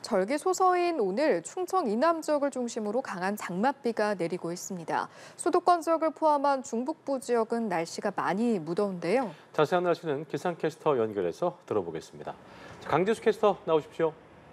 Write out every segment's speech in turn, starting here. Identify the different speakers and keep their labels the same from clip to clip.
Speaker 1: 절기 소서인 오늘 충청 이남 지역을 중심으로 강한 장맛비가 내리고 있습니다. 수도권 지역을 포함한 중북부 지역은 날씨가 많이 무더운데요.
Speaker 2: 자세한 날씨는 기상캐스터 연결해서 들어보겠습니다. 강지수 캐스터 나오십시오.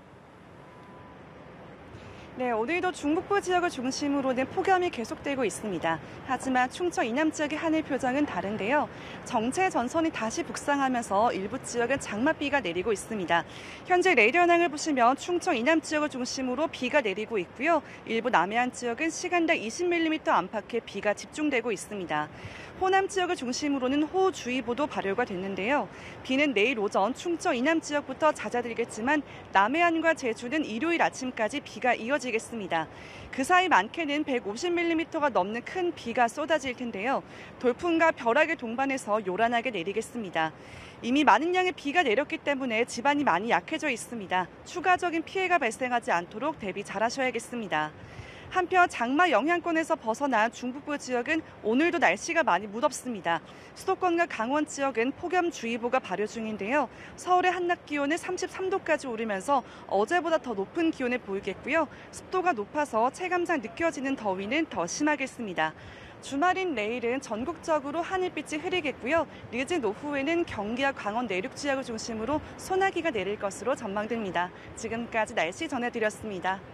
Speaker 3: 네, 오늘도 중북부 지역을 중심으로는 폭염이 계속되고 있습니다. 하지만 충청 이남 지역의 하늘 표정은 다른데요. 정체 전선이 다시 북상하면서 일부 지역은 장맛비가 내리고 있습니다. 현재 레이더 현황을 보시면 충청 이남 지역을 중심으로 비가 내리고 있고요. 일부 남해안 지역은 시간당 20mm 안팎의 비가 집중되고 있습니다. 호남 지역을 중심으로는 호우주의보도 발효가 됐는데요. 비는 내일 오전 충청 이남 지역부터 잦아들겠지만 남해안과 제주는 일요일 아침까지 비가 이어지겠습니다. 그 사이 많게는 150mm가 넘는 큰 비가 쏟아질 텐데요. 돌풍과 벼락을 동반해서 요란하게 내리겠습니다. 이미 많은 양의 비가 내렸기 때문에 집안이 많이 약해져 있습니다. 추가적인 피해가 발생하지 않도록 대비 잘하셔야겠습니다. 한편 장마 영향권에서 벗어난 중북부 지역은 오늘도 날씨가 많이 무덥습니다. 수도권과 강원 지역은 폭염주의보가 발효 중인데요. 서울의 한낮 기온은 33도까지 오르면서 어제보다 더 높은 기온을 보이겠고요. 습도가 높아서 체감상 느껴지는 더위는 더 심하겠습니다. 주말인 내일은 전국적으로 하늘빛이 흐리겠고요. 늦은 오후에는 경기와 강원 내륙 지역을 중심으로 소나기가 내릴 것으로 전망됩니다. 지금까지 날씨 전해드렸습니다.